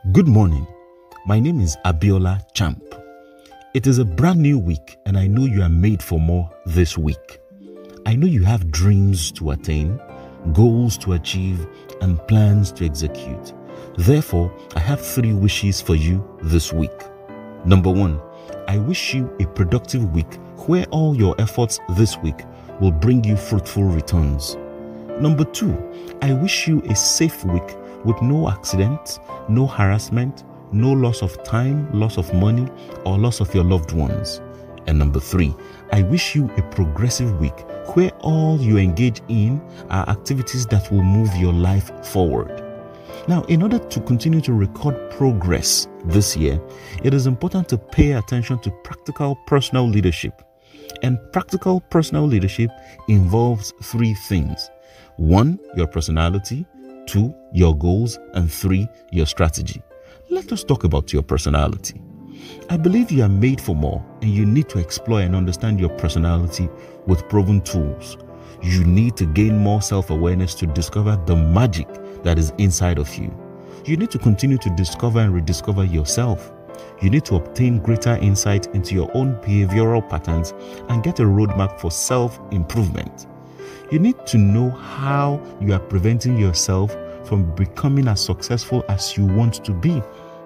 Good morning. My name is Abiola Champ. It is a brand new week, and I know you are made for more this week. I know you have dreams to attain, goals to achieve, and plans to execute. Therefore, I have 3 wishes for you this week. Number 1, I wish you a productive week where all your efforts this week will bring you fruitful returns. Number 2, I wish you a safe week with no accidents, no harassment, no loss of time, loss of money, or loss of your loved ones. And number 3, I wish you a progressive week where all you engage in are activities that will move your life forward. Now, in order to continue to record progress this year, it is important to pay attention to practical personal leadership. And practical personal leadership involves 3 things. 1, your personality. 2, your goals. And 3, your strategy. Let us talk about your personality. I believe you are made for more, and you need to explore and understand your personality with proven tools. You need to gain more self-awareness to discover the magic that is inside of you. You need to continue to discover and rediscover yourself. You need to obtain greater insight into your own behavioral patterns and get a roadmap for self-improvement. You need to know how you are preventing yourself from becoming as successful as you want to be.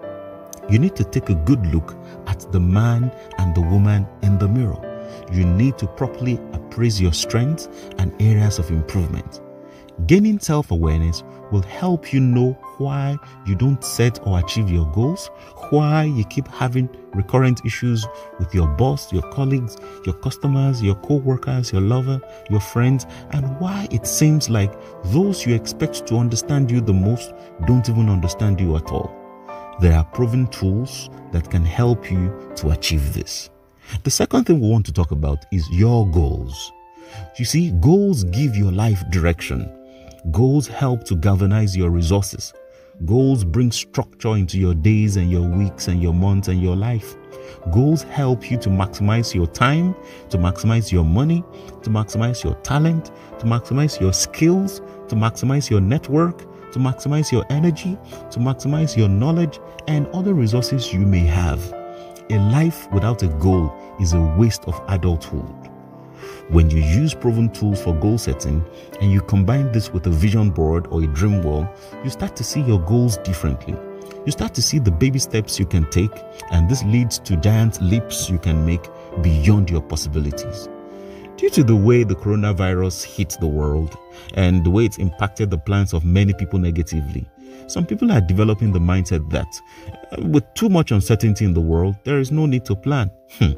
You need to take a good look at the man and the woman in the mirror. You need to properly appraise your strengths and areas of improvement. Gaining self-awareness will help you know why you don't set or achieve your goals, why you keep having recurrent issues with your boss, your colleagues, your customers, your co-workers, your lover, your friends, and why it seems like those you expect to understand you the most don't even understand you at all. There are proven tools that can help you to achieve this. The second thing we want to talk about is your goals. You see, goals give your life direction. Goals help to galvanize your resources. Goals bring structure into your days and your weeks and your months and your life. Goals help you to maximize your time, to maximize your money, to maximize your talent, to maximize your skills, to maximize your network, to maximize your energy, to maximize your knowledge and other resources you may have. A life without a goal is a waste of adulthood. When you use proven tools for goal setting and you combine this with a vision board or a dream wall, you start to see your goals differently. You start to see the baby steps you can take, and this leads to giant leaps you can make beyond your possibilities. Due to the way the coronavirus hit the world and the way it's impacted the plans of many people negatively, some people are developing the mindset that with too much uncertainty in the world, there is no need to plan.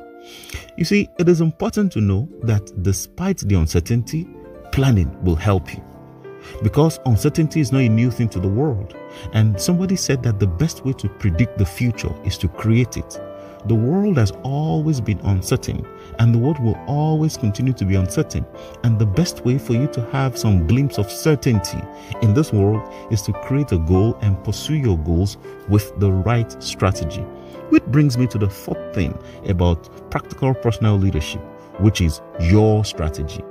You see, it is important to know that despite the uncertainty, planning will help you. Because uncertainty is not a new thing to the world. And somebody said that the best way to predict the future is to create it. The world has always been uncertain, and the world will always continue to be uncertain. And the best way for you to have some glimpse of certainty in this world is to create a goal and pursue your goals with the right strategy. Which brings me to the 4th thing about practical personal leadership, which is your strategy.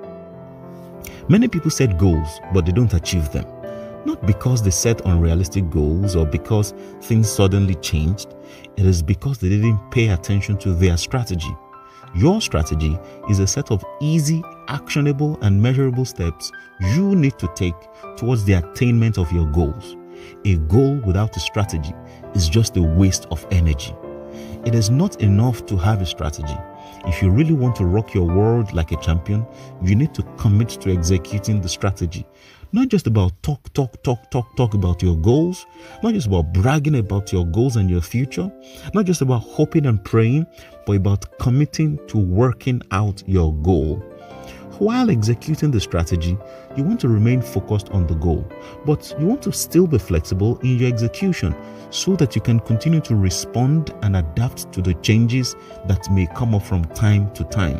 Many people set goals, but they don't achieve them. Not because they set unrealistic goals or because things suddenly changed. It is because they didn't pay attention to their strategy. Your strategy is a set of easy, actionable, and measurable steps you need to take towards the attainment of your goals. A goal without a strategy is just a waste of energy. It is not enough to have a strategy. If you really want to rock your world like a champion, you need to commit to executing the strategy. Not just about talk about your goals, not just about bragging about your goals and your future, not just about hoping and praying, but about committing to working out your goal. While executing the strategy, you want to remain focused on the goal, but you want to still be flexible in your execution so that you can continue to respond and adapt to the changes that may come up from time to time.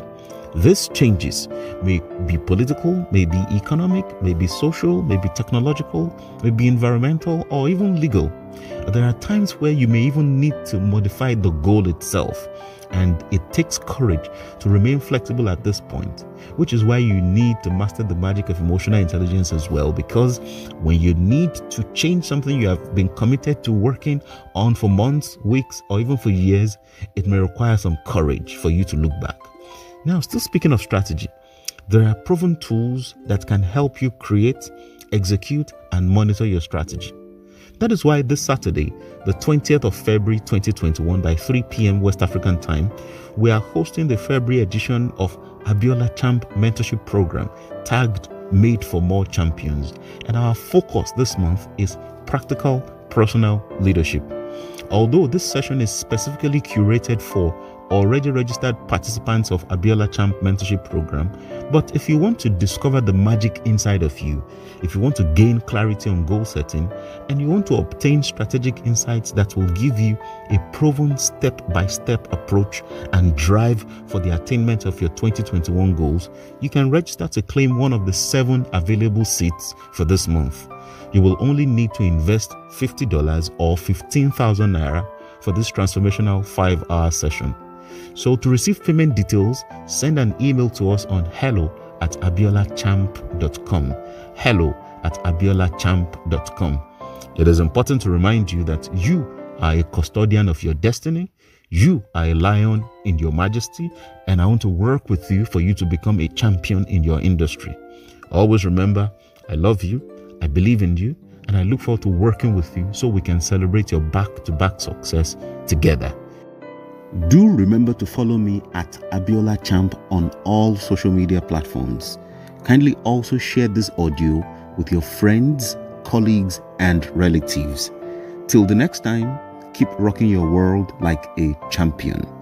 These changes may be political, may be economic, may be social, may be technological, may be environmental, or even legal. There are times where you may even need to modify the goal itself, and it takes courage to remain flexible at this point, which is why you need to master the magic of emotional intelligence as well, because when you need to change something you have been committed to working on for months, weeks, or even for years, it may require some courage for you to look back. Now, still speaking of strategy, there are proven tools that can help you create, execute, and monitor your strategy. That is why this Saturday, the 20th of February 2021 by 3 p.m. West African time, we are hosting the February edition of Abiola Champ Mentorship Program, tagged Made for More Champions. And our focus this month is practical personal leadership. Although this session is specifically curated for already registered participants of Abiola Champ Mentorship Program, but if you want to discover the magic inside of you, if you want to gain clarity on goal setting, and you want to obtain strategic insights that will give you a proven step-by-step approach and drive for the attainment of your 2021 goals, you can register to claim one of the 7 available seats for this month. You will only need to invest $50 or 15,000 naira for this transformational 5-hour session. So to receive payment details, send an email to us on hello@abiolachamp.com. hello@abiolachamp.com. It is important to remind you that you are a custodian of your destiny. You are a lion in your majesty, and I want to work with you for you to become a champion in your industry. Always remember, I love you, I believe in you, and I look forward to working with you so we can celebrate your back-to-back success together. Do remember to follow me at Abiola Champ on all social media platforms. Kindly also share this audio with your friends, colleagues, and relatives. Till the next time, keep rocking your world like a champion.